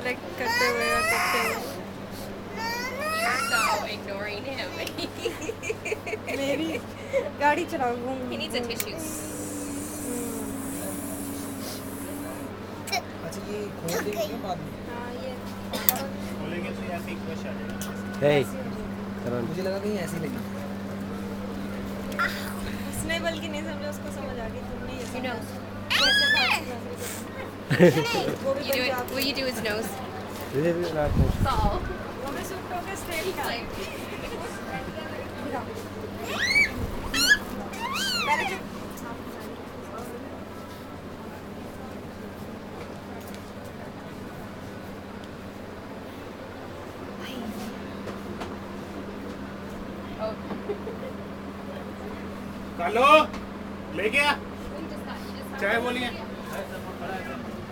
Collect करते हुए और देखते हुए। You're so ignoring him. मेरी गाड़ी चलाओ घूम। He needs a tissue. अच्छा ये खोल देंगे बाद में। हाँ ये बोलेंगे तो ऐसे ही खुश आ जाएगा। Hey, मुझे लगा कहीं ऐसी लगी। उसने बल्कि नहीं समझा, उसको समझ आ गई, तुमने ये Your nose. वो भी You do it. Punjab Will you do his nose? this is not That's all. वो भी सूट होगा स्ट्रेट का। पहले चुप। Oh. कालो ले गया You just got. चाय बोलिए